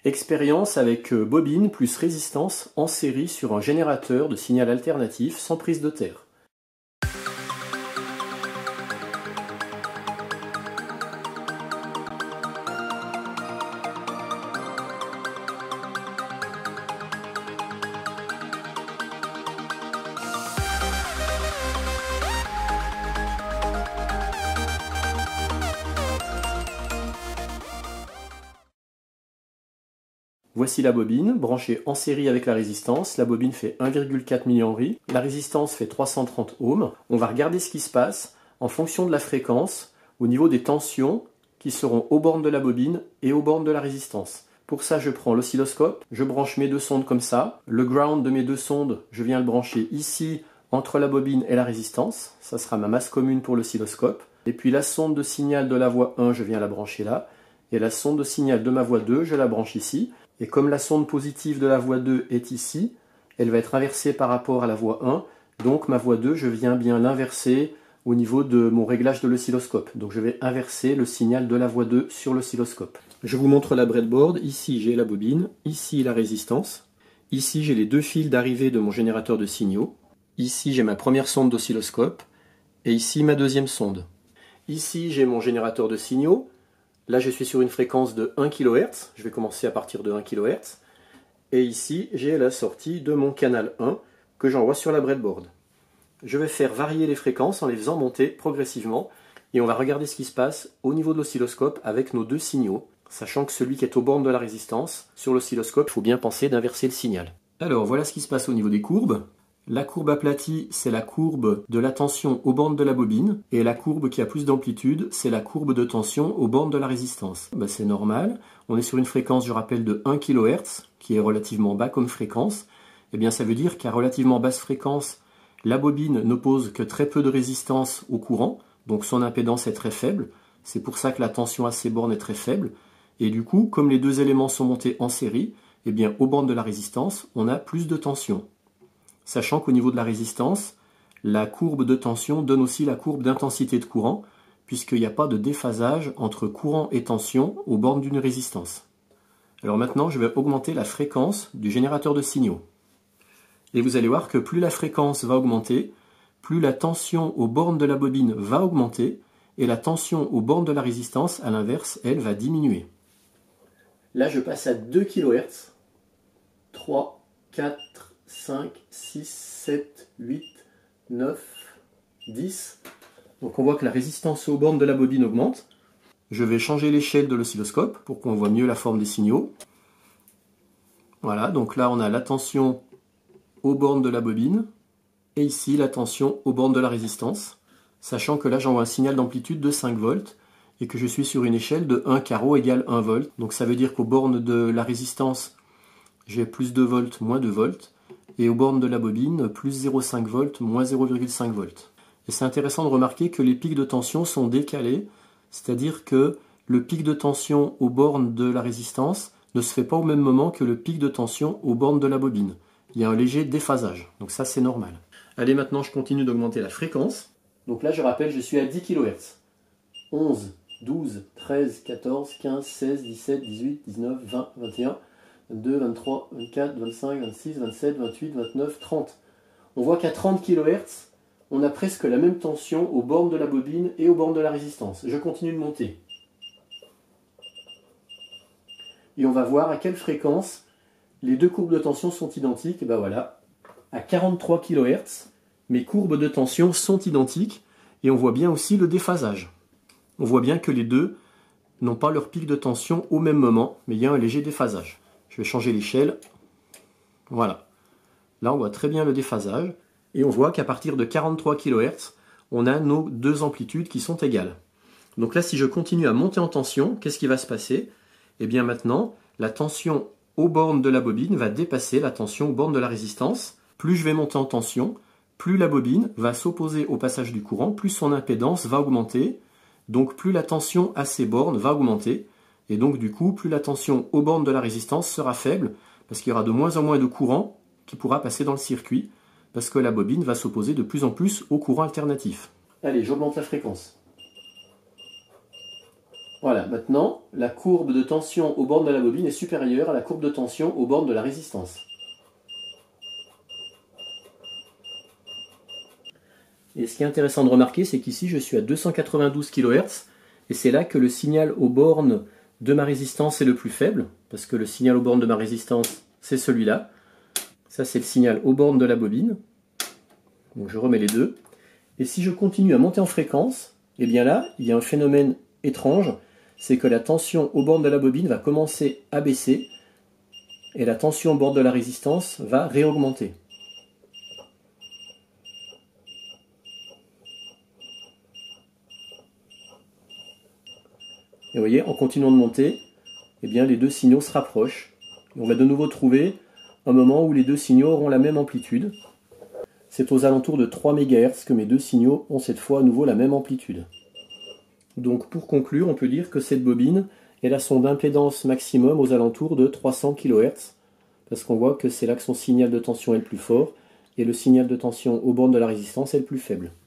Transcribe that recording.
Expérience avec bobine plus résistance en série sur un générateur de signal alternatif sans prise de terre. Voici la bobine, branchée en série avec la résistance. La bobine fait 1,4 mA, la résistance fait 330 ohms. On va regarder ce qui se passe en fonction de la fréquence au niveau des tensions qui seront aux bornes de la bobine et aux bornes de la résistance. Pour ça, je prends l'oscilloscope, je branche mes deux sondes comme ça. Le ground de mes deux sondes, je viens le brancher ici entre la bobine et la résistance. Ça sera ma masse commune pour l'oscilloscope. Et puis la sonde de signal de la voie 1, je viens la brancher là. Et la sonde de signal de ma voie 2, je la branche ici. Et comme la sonde positive de la voie 2 est ici, elle va être inversée par rapport à la voie 1. Donc ma voie 2, je viens bien l'inverser au niveau de mon réglage de l'oscilloscope. Donc je vais inverser le signal de la voie 2 sur l'oscilloscope. Je vous montre la breadboard. Ici j'ai la bobine, ici la résistance. Ici j'ai les deux fils d'arrivée de mon générateur de signaux. Ici j'ai ma première sonde d'oscilloscope. Et ici ma deuxième sonde. Ici j'ai mon générateur de signaux. Là, je suis sur une fréquence de 1 kHz. Je vais commencer à partir de 1 kHz. Et ici, j'ai la sortie de mon canal 1 que j'envoie sur la breadboard. Je vais faire varier les fréquences en les faisant monter progressivement. Et on va regarder ce qui se passe au niveau de l'oscilloscope avec nos deux signaux. Sachant que celui qui est aux bornes de la résistance, sur l'oscilloscope, il faut bien penser d'inverser le signal. Alors, voilà ce qui se passe au niveau des courbes. La courbe aplatie, c'est la courbe de la tension aux bornes de la bobine, et la courbe qui a plus d'amplitude, c'est la courbe de tension aux bornes de la résistance. C'est normal, on est sur une fréquence, je rappelle, de 1 kHz, qui est relativement bas comme fréquence. Eh bien, ça veut dire qu'à relativement basse fréquence, la bobine n'oppose que très peu de résistance au courant, donc son impédance est très faible. C'est pour ça que la tension à ces bornes est très faible. Et du coup, comme les deux éléments sont montés en série, eh bien, aux bornes de la résistance, on a plus de tension. Sachant qu'au niveau de la résistance, la courbe de tension donne aussi la courbe d'intensité de courant, puisqu'il n'y a pas de déphasage entre courant et tension aux bornes d'une résistance. Alors maintenant, je vais augmenter la fréquence du générateur de signaux. Et vous allez voir que plus la fréquence va augmenter, plus la tension aux bornes de la bobine va augmenter, et la tension aux bornes de la résistance, à l'inverse, elle va diminuer. Là, je passe à 2 kHz. 3, 4, 5, 6, 7, 8, 9, 10. Donc on voit que la résistance aux bornes de la bobine augmente. Je vais changer l'échelle de l'oscilloscope pour qu'on voit mieux la forme des signaux. Voilà, donc là on a la tension aux bornes de la bobine et ici la tension aux bornes de la résistance. Sachant que là j'envoie un signal d'amplitude de 5 volts et que je suis sur une échelle de 1 carreau égale 1 volt. Donc ça veut dire qu'aux bornes de la résistance, j'ai plus 2 volts, moins 2 volts. Et aux bornes de la bobine, plus 0,5 volts, moins 0,5 volts. Et c'est intéressant de remarquer que les pics de tension sont décalés, c'est-à-dire que le pic de tension aux bornes de la résistance ne se fait pas au même moment que le pic de tension aux bornes de la bobine. Il y a un léger déphasage, donc ça c'est normal. Allez, maintenant je continue d'augmenter la fréquence. Donc là je rappelle, je suis à 10 kHz. 11, 12, 13, 14, 15, 16, 17, 18, 19, 20, 21... 22, 23, 24, 25, 26, 27, 28, 29, 30. On voit qu'à 30 kHz, on a presque la même tension aux bornes de la bobine et aux bornes de la résistance. Je continue de monter. Et on va voir à quelle fréquence les deux courbes de tension sont identiques. Et ben voilà, à 43 kHz, mes courbes de tension sont identiques et on voit bien aussi le déphasage. On voit bien que les deux n'ont pas leur pic de tension au même moment, mais il y a un léger déphasage. Je vais changer l'échelle. Voilà. Là, on voit très bien le déphasage. Et on voit qu'à partir de 43 kHz, on a nos deux amplitudes qui sont égales. Donc là, si je continue à monter en tension, qu'est-ce qui va se passer? Eh bien maintenant, la tension aux bornes de la bobine va dépasser la tension aux bornes de la résistance. Plus je vais monter en tension, plus la bobine va s'opposer au passage du courant, plus son impédance va augmenter. Donc plus la tension à ces bornes va augmenter. Et donc du coup, plus la tension aux bornes de la résistance sera faible, parce qu'il y aura de moins en moins de courant qui pourra passer dans le circuit, parce que la bobine va s'opposer de plus en plus au courant alternatif. Allez, j'augmente la fréquence. Voilà, maintenant, la courbe de tension aux bornes de la bobine est supérieure à la courbe de tension aux bornes de la résistance. Et ce qui est intéressant de remarquer, c'est qu'ici, je suis à 292 kHz, et c'est là que le signal aux bornes de ma résistance est le plus faible, parce que le signal aux bornes de ma résistance, c'est celui-là. Ça, c'est le signal aux bornes de la bobine. Donc je remets les deux. Et si je continue à monter en fréquence, eh bien là, il y a un phénomène étrange, c'est que la tension aux bornes de la bobine va commencer à baisser, et la tension aux bornes de la résistance va réaugmenter. Et vous voyez, en continuant de monter, eh bien, les deux signaux se rapprochent. Et on va de nouveau trouver un moment où les deux signaux auront la même amplitude. C'est aux alentours de 3 MHz que mes deux signaux ont cette fois à nouveau la même amplitude. Donc pour conclure, on peut dire que cette bobine, elle a son impédance maximum aux alentours de 300 kHz, parce qu'on voit que c'est là que son signal de tension est le plus fort, et le signal de tension aux bornes de la résistance est le plus faible.